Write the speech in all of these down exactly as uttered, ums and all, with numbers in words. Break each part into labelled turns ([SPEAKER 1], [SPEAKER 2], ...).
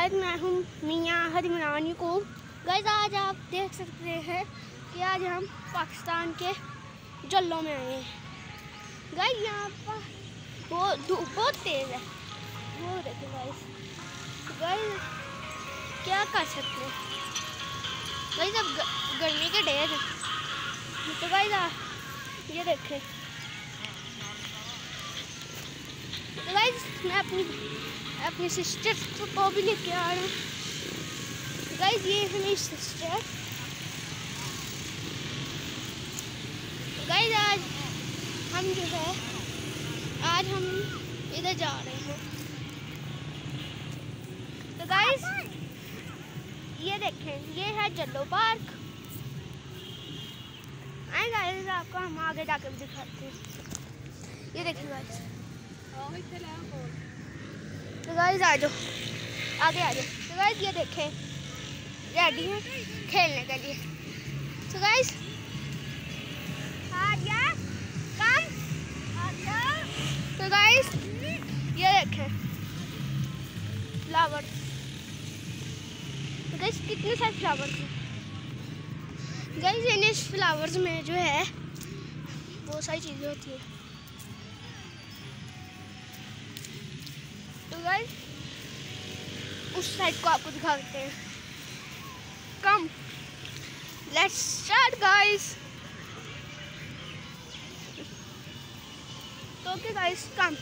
[SPEAKER 1] Guys मैं हूँ मियाँ हरिमरान यकूब। गाइस आज आप देख सकते हैं कि आज हम पाकिस्तान के जल्लों में आए हैं। गाइस यहाँ पर बहुत धूप बहुत तेज़ है, वो देखिए गाइस। गाइस क्या कर सकते हैं गाइस, अब गर्मी के डेज हैं तो गाइस ये देखें। तो गाइस मैं अपनी अपनी सिस्टर को भी लेके आ रहा हूँ। गाइस ये है मेरी सिस्टर। गाइस आज हम जो है आज हम इधर जा रहे हैं। तो गाइस ये देखें, ये है जल्लो पार्क। आए गाइस आपको हम आगे जाकर भी दिखाते हैं। ये देखें गाइस। तो गाइस आ जाओ, आगे आ जाओ। तो गाइस ये देखें, रेडी हैं खेलने के लिए। तो गाइस आ जा कम आ जा। तो गाइस ये देखें फ्लावर। तो गाइस कितने सारे फ्लावर्स हैं। गाइस इन फ्लावर्स में जो है बहुत सारी चीज़ें होती है। तो गाइस उस साइड को आपको दिखा देते हैं। Come let's start guys. तो ओके गाइस कम।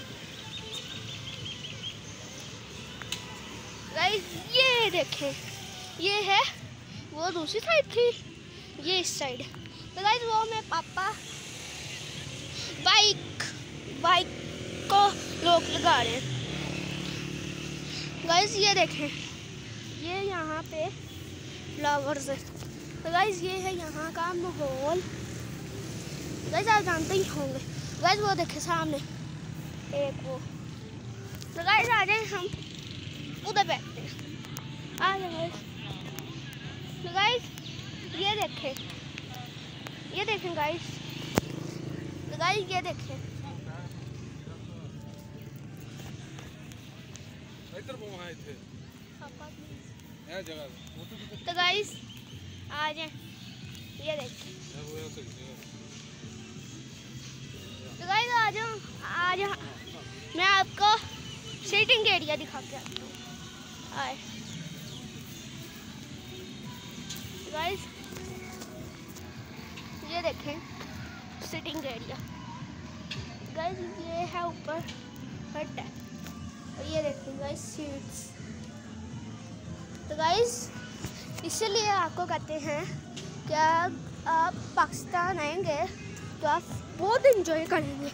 [SPEAKER 1] गाइस ये देखें, ये है वो दूसरी साइड थी, ये इस साइड। तो गाइस वो मेरे पापा बाइक बाइक को रोक लगा रहे हैं। गाइस ये देखें, ये यहाँ पे फ्लावर्स है। तो गाइस ये है यहाँ का माहौल। गाइस आप जानते ही होंगे। गाइस वो देखें सामने एक वो। तो गाइस आ जाए हम उधर बैठते हैं। आ जाए गाइस। तो गाइस ये देखें, ये देखें गाइस। तो गाइस ये देखें, तो गाइस आ जाए ये देखिए। तो गाइस आ जाओ, आ जाओ मैं आपको सीटिंग एरिया दिखा के आती हूँ। आए गाइस ये देखें सीटिंग एरिया। गाइस ये है ऊपर हट है और ये देखें गाइस सीट्स। तो गाइस इसलिए आपको कहते हैं कि आप पाकिस्तान आएंगे तो आप बहुत इंजॉय करेंगे।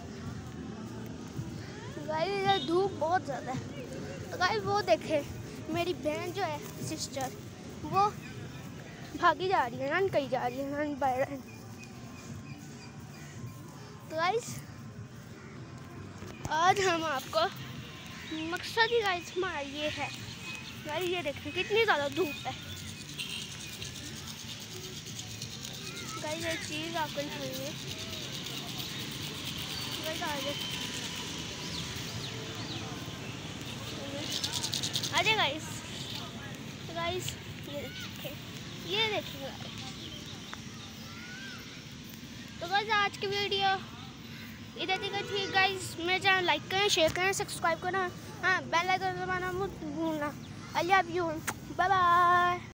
[SPEAKER 1] गाइस इधर धूप बहुत ज़्यादा है। तो गाइस वो देखें मेरी बहन जो है सिस्टर, वो भागी जा रही है, रन कही जा रही है, रन बाय रन। तो गाइस आज हम आपको मकसद ही गाइस हमारा ये है। गाइस ये देखें कितनी ज़्यादा धूप है। गाइस एक चीज़ आपको दिखाएंगे। गाइस आ जाए आ जाए गाइस। तो गाइस ये देखें, ये देखें गाइस। तो गाइस आज की वीडियो इधर तक थी गाइस। मेरे चैनल लाइक करें, शेयर करें, सब्सक्राइब करना, हाँ बेल आइकन दबाना मत भूलना। I love you. Bye bye.